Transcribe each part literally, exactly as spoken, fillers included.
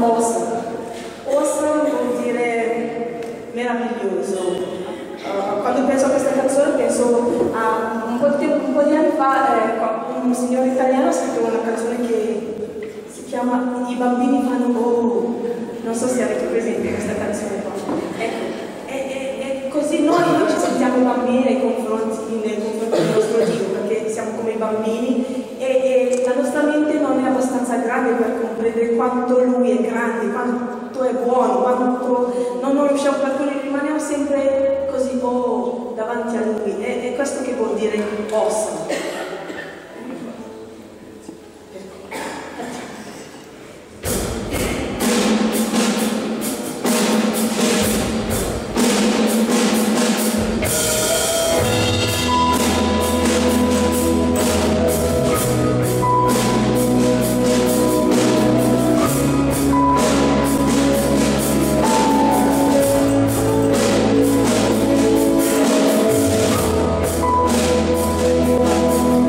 awesome. Awesome vuol dire meraviglioso. Uh, quando penso a questa canzone penso a un po' di, tempo, un po' di anni fa eh, un signore italiano ha scritto una canzone che si chiama I bambini fanno oh. Non so se avete presente questa canzone qua. Ecco, è, è, è così noi, noi ci sentiamo i bambini nei confronti, nei confronti del nostro Dio, perché siamo come i bambini e, e la nostra mente non è abbastanza grande per comprendere quanto Lui è grande, quanto è buono, quanto non, non riusciamo per cui rimaniamo sempre così oh, davanti a Lui. È, è questo che vuol dire awesome. Thank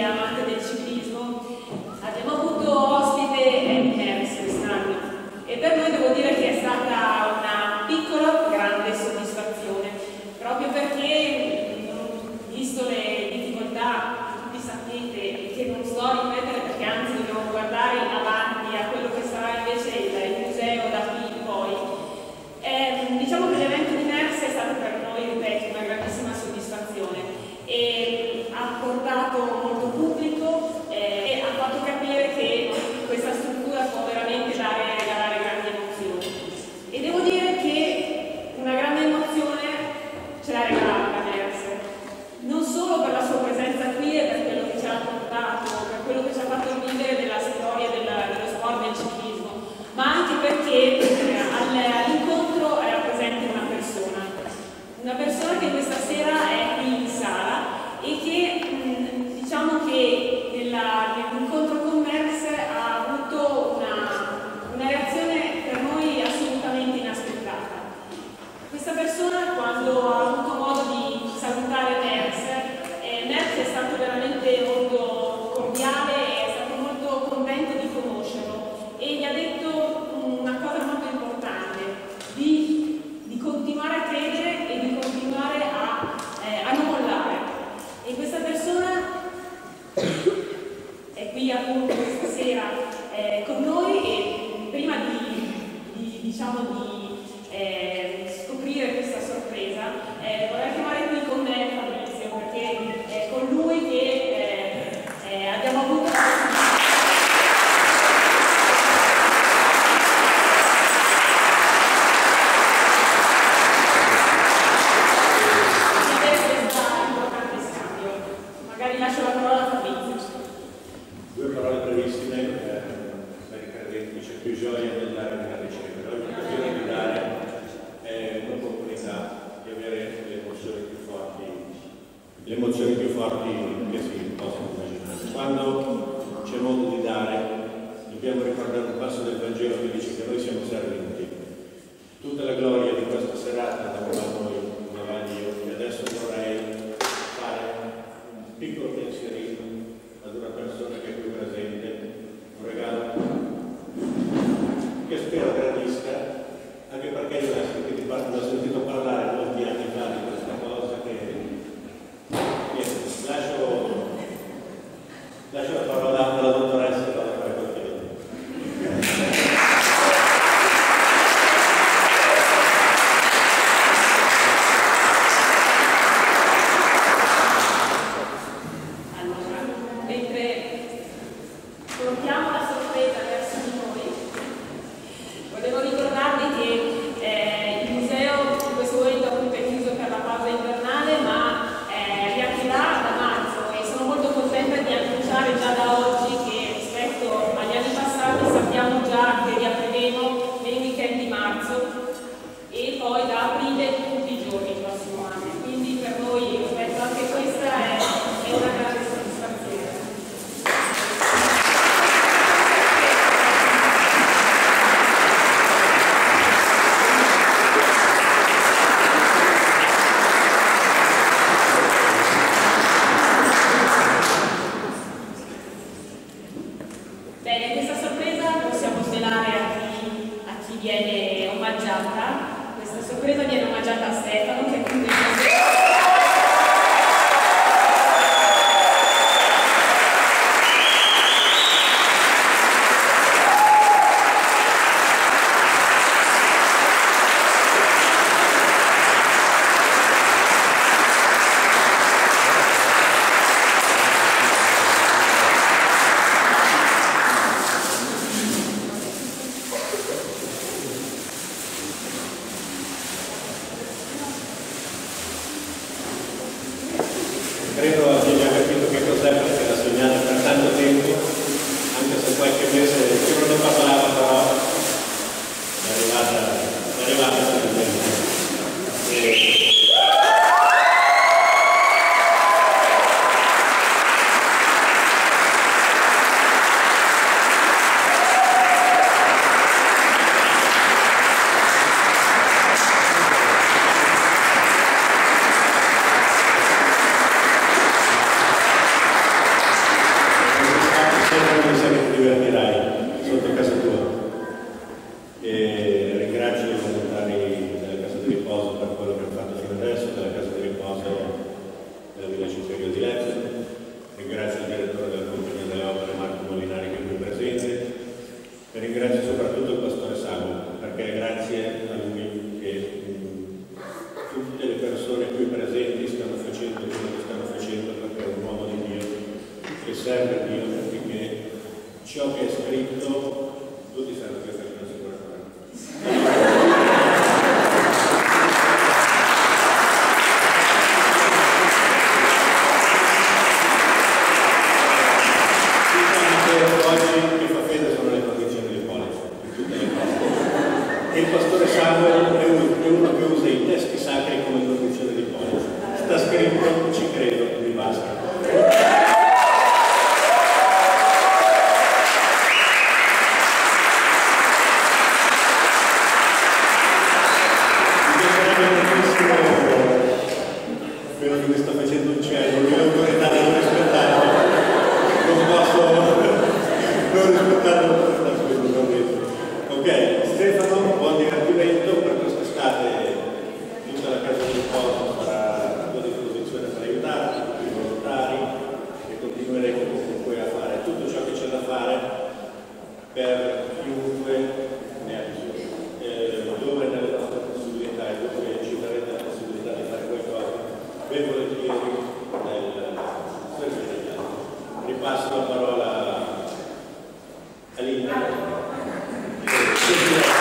amante del ciclismo, abbiamo avuto ospite Merckx quest'anno e per noi devo dire che è stata una piccola grande soddisfazione, proprio perché, visto le difficoltà che tutti sapete e che non sto a ripetere perché anzi dobbiamo guardare avanti a quello che sarà invece il, il museo da qui in poi, eh, diciamo che l'evento di Merckx è stato per noi, ripeto, una grandissima soddisfazione e ha portato molto pubblico eh, e ha fatto capire che questa struttura può veramente dare, regalare grandi emozioni. E devo dire che una grande emozione ce l'ha regalata Merckx, non solo per la sua presenza qui e per quello che ci ha portato, per quello che ci ha fatto vivere della storia della, dello sport del ciclismo, ma anche perché eh, all'incontro era presente una persona, una persona che questa sera è qui in sala e che mh, diciamo che nell'incontro con Merckx ha avuto una, una reazione per noi assolutamente inaspettata. Questa persona, quando ha avuto modo di salutare Merckx, eh, Merckx è stato veramente molto cordiale e è stato molto contento di conoscerlo e gli ha detto una cosa molto importante, di, di continuare a credere e di continuare a, eh, a non mollare. E questa persona è qui appunto questa sera eh, con noi e prima di, di, diciamo, di eh, scoprire questa sorpresa eh, vorrei chiamare qui con me Fabrizio, perché è con lui che eh, eh, abbiamo avuto la possibilità. Magari lascio la parola a Fabrizio. Due parole brevissime, eh, perché c'è più gioia nel dare che nel ricevere. Ho l'occasione di dare eh, un'opportunità di avere le emozioni più forti, le emozioni più forti che si possono immaginare. Quando c'è modo di dare, dobbiamo ricordare un passo del Vangelo che dice che noi siamo serviti. Tutta la gloria di questa serata l'avevamo noi davanti io, e adesso vorrei un piccolo pensierino ad una persona che è qui presente, un regalo che spero gradisca, anche perché io l'ho sentito parlare molti anni fa di questa cosa che niente, lascio, lascio la parola alla dottoressa e alla fare qualche portiamo la sorpresa verso di noi. Volevo ricordarvi che eh, il museo in questo momento appunto è chiuso per la pausa invernale, ma eh, riaprirà da marzo e sono molto contenta di annunciare già da oggi che rispetto agli anni passati sappiamo già che riapriremo nei weekend di marzo e poi da aprile tutti i giorni il prossimo anno. Quindi per noi rispetto anche questa è, è una grande soddisfazione. Bene, questa sorpresa possiamo svelare a chi, a chi viene omaggiata. Questa sorpresa viene omaggiata a Stefano, che è qui. serve Dio perché ciò che è scritto, tu ti serve questa cosa sicuramente. Oggi che fa fede sono le condizioni di Police, tutte le cose. E il pastore Samuel è uno, è uno che usa i testi sacri come condizione di Police. Sta scritto, ci credo, mi basta. Quello che mi sta facendo il cielo, le autorità devo rispettare, non posso non rispettare l'autorità. Ok, Stefano, buon divertimento per quest'estate, tutta la casa di riposo sarà a tua disposizione per aiutarti, tutti i volontari, e continueremo comunque a fare tutto ciò che c'è da fare per chiunque ne ha bisogno, eh, dove nelle nostre possibilità e dove ci darete la possibilità di fare qualcosa. Ben volentieri nel servizio degli altri. Ripasso la parola a Linda.